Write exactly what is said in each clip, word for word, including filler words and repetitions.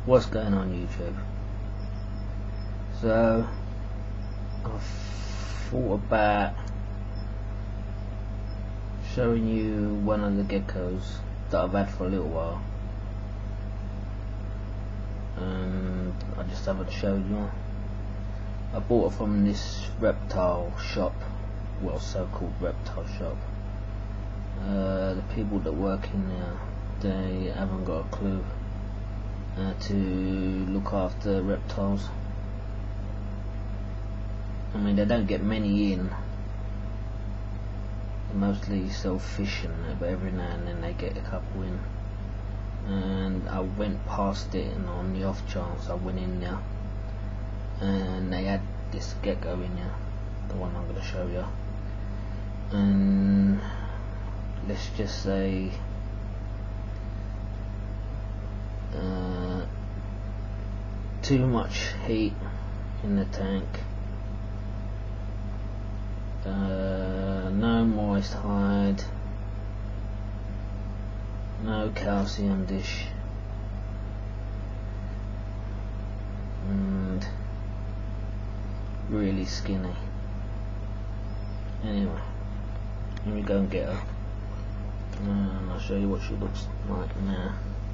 What's going on YouTube? So I've thought about showing you one of the geckos that I've had for a little while, and I just haven't showed you. I bought it from this reptile shop, well, so-called reptile shop. Uh, the people that work in there, they haven't got a clue how to look after reptiles. I mean, they don't get many in, they mostly sell fish and that, but every now and then they get a couple in. And I went past it, and on the off chance I went in there, and they had this gecko in there, the one I'm going to show you. And let's just say uh, too much heat in the tank, uh, no moist hide, no calcium dish, and really skinny. Anyway, let me go and get her, and I'll show you what she looks like now.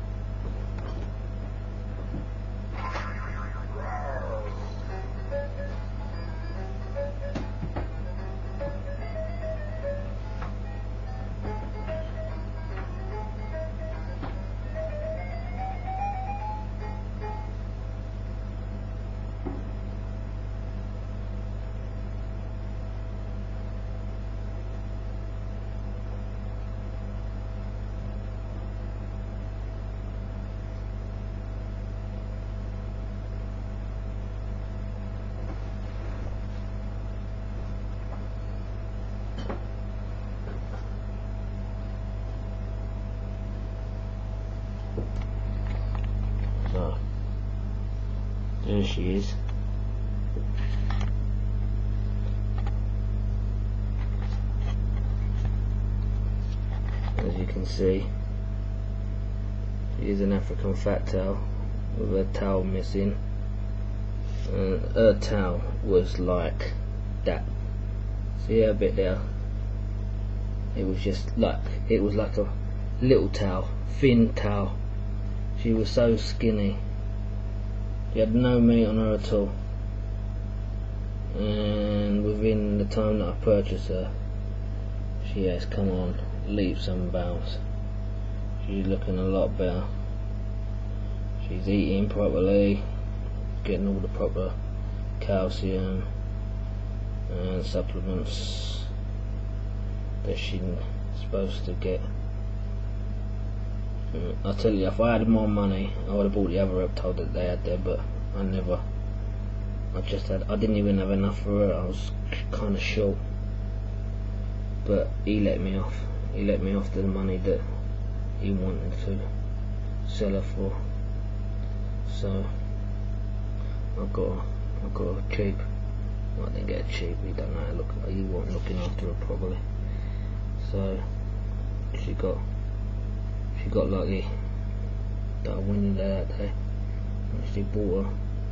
So, there she is. As you can see, she is an African fat tail with her tail missing, and her tail was like that. See her bit there? It was just like, it was like a little tail, thin tail. She was so skinny, she had no meat on her at all, and within the time that I purchased her, she has come on leaps and bounds. She's looking a lot better. She's eating properly, getting all the proper calcium and supplements that she's supposed to get. I tell you, if I had more money, I would have bought the other reptile that they had there, but I never. I just had, I didn't even have enough for her. I was kind of short, but he let me off. He let me off the money that he wanted to sell her for. So I got, I got her cheap. Well, I didn't get her cheap. He don't know how to look. He wasn't looking after her properly. So she got. She got lucky that I went in there that day and actually bought her.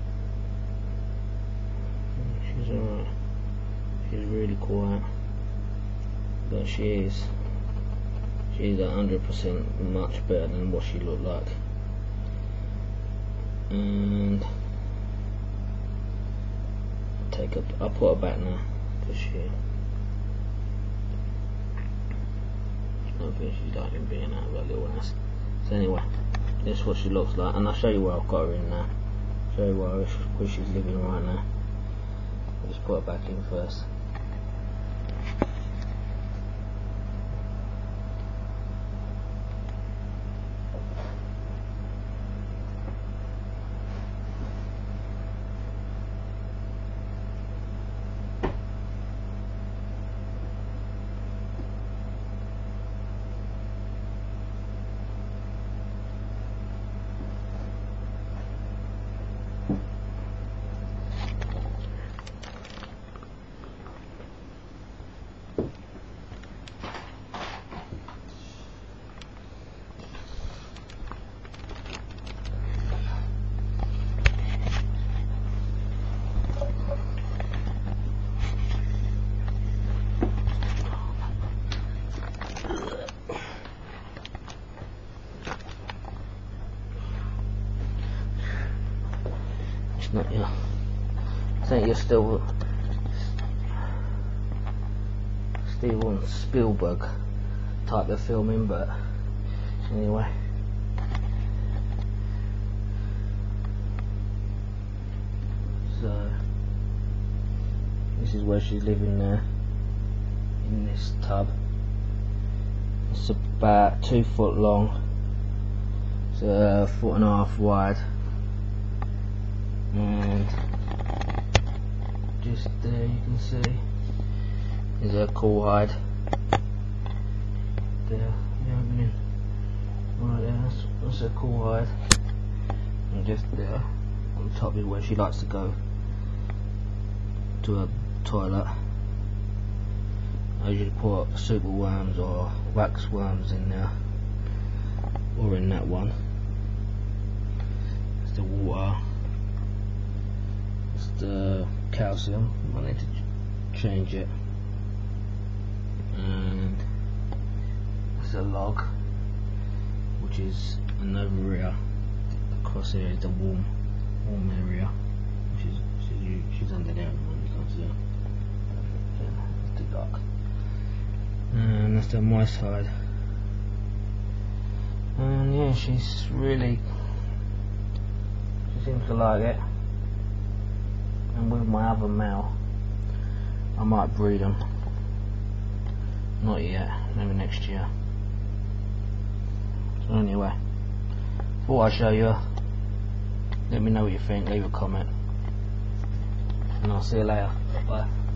She's alright. She's really quiet, but she is. She's a hundred percent much better than what she looked like. And I'll take her. I'll put her back now because she. I don't think she's liking being out of her little ass. So anyway, this is what she looks like, and I'll show you where I've got her in now. Show you where, where she's living right now. I'll just put her back in first. It's not your, it's not your still Steven Spielberg type of filming, but anyway. So this is where she's living there, in this tub. It's about two foot long, it's a foot and a half wide, and just there you can see is a cool hide. There, the opening right there, that's, that's a cool hide, and just there on top is where she likes to go to a toilet. I usually put super worms or wax worms in there, or in that one. It's the water, it's the calcium. I need to ch change it. And it's a log, which is an area. Across here is the warm, warm area, which is she's, she's under there. You can't see her. Yeah, it's too dark. And that's the moist side. And yeah, she's really, she seems to like it. And with my other male, I might breed them. Not yet, maybe next year. So anyway, thought I'd show you. Let me know what you think, leave a comment, and I'll see you later. Bye.